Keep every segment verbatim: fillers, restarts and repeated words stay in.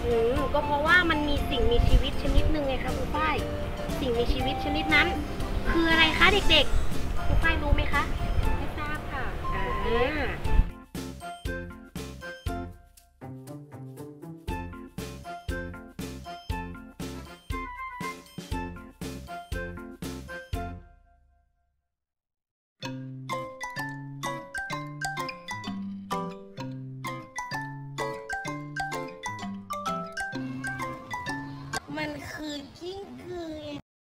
อืมก็เพราะว่ามันมีสิ่งมีชีวิตชนิดหนึ่งไงคะครูฝ้ายสิ่งมีชีวิตชนิดนั้นคืออะไรคะเด็กๆครูฝ้ายรู้ไหมคะไม่ทราบค่ะอ่ามันคือกิ้งกือ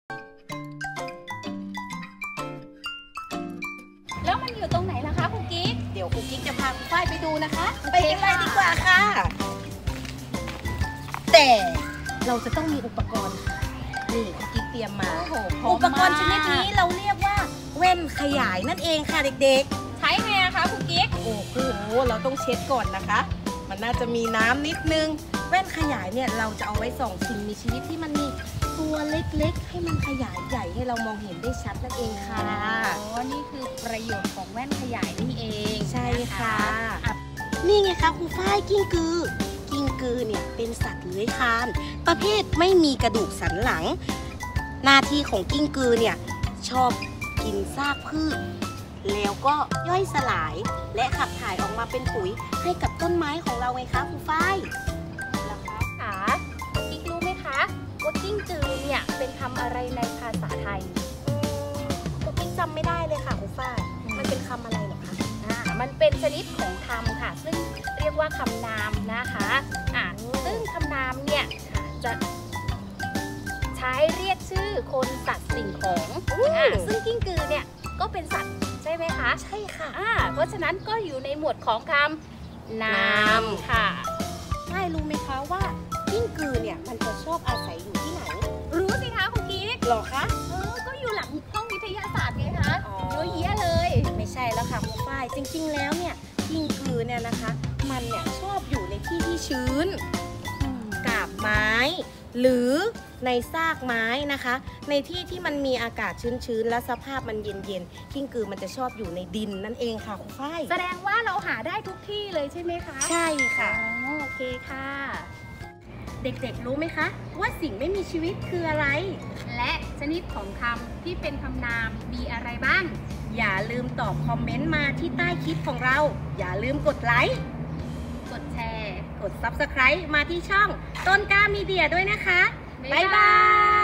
แล้วมันอยู่ตรงไหนล่ะคะครูกิ๊กเดี๋ยวครูกิ๊กจะพาครูฝ้ายไปดูนะคะไปกันเลยดีกว่าค่ะแต่เราจะต้องมีอุปกรณ์ค่ะนี่ครูกิ๊กเตรียมมาอุปกรณ์ชนิดนี้เราเรียกว่าแว่นขยายนั่นเองค่ะเด็กๆใช้ไงอะคะครูกิ๊กโอ้โหเราต้องเช็ดก่อนนะคะมันน่าจะมีน้ำนิดนึงแว่นขยายเนี่ยเราจะเอาไว้ส่องสิ่งมีชีวิตที่มันมีตัวเล็กๆให้มันขยายใหญ่ให้เรามองเห็นได้ชัดนั่นเองค่ะอ๋อนี่คือประโยชน์ของแว่นขยายนี่เองใช่ค่ะนี่ไงคะครูฝ้ายกิ้งกือกิ้งกือเนี่ยเป็นสัตว์เลื้อยคลานประเภทไม่มีกระดูกสันหลังหน้าที่ของกิ้งกือเนี่ยชอบกินซากพืชแล้วก็ย่อยสลายและขับถ่ายออกมาเป็นปุ๋ยให้กับต้นไม้ของเราไงคะครูฝ้ายล่ะคะค่ะกิ๊กรู้ไหมคะว่ากิ้งกือเนี่ยเป็นคำอะไรในภาษาไทยครูกิ๊กจำไม่ได้เลยค่ะครูฝ้ายมันเป็นคำอะไรหรอคะอ่ามันเป็นชนิดของคำค่ะซึ่งเรียกว่าคำนามนะคะอ่าซึ่งคำนามเนี่ยจะใช้เรียกชื่อคนสัตว์สิ่งของอ่าซึ่งกิ้งกือเนี่ยก็เป็นสัตว์ใช่ไหมคะใช่ค่ะอ่าเพราะฉะนั้นก็อยู่ในหมวดของคำนามค่ะได้รู้ไหมคะว่ากิ้งกือเนี่ยมันจะชอบอาศัยอยู่ที่ไหนรู้สิคะคุณกิ๊กหรอคะเออก็อยู่หลังห้องวิทยาศาสตร์ไงคะเยอะแยะเลยไม่ใช่แล้วค่ะคุณฝ้ายจริงๆแล้วเนี่ยกิ้งกือเนี่ยนะคะมันเนี่ยชอบอยู่ในที่ที่ชื้นกาบไม้หรือในซากไม้นะคะในที่ที่มันมีอากาศชื้นๆและสภาพมันเย็นๆกิ้งกือมันจะชอบอยู่ในดินนั่นเองค่ะคุณฝ้ายแสดงว่าเราหาได้ทุกที่เลยใช่ไหมคะใช่ค่ะอ๋อโอเคค่ะเด็กๆรู้ไหมคะว่าสิ่งไม่มีชีวิตคืออะไรและชนิดของคำที่เป็นคำนามมีอะไรบ้างอย่าลืมตอบคอมเมนต์มาที่ใต้คลิปของเราอย่าลืมกดไลค์กดแชร์กด ซับสไครบ์ มาที่ช่องต้นกล้ามีเดียด้วยนะคะบ๊ายบาย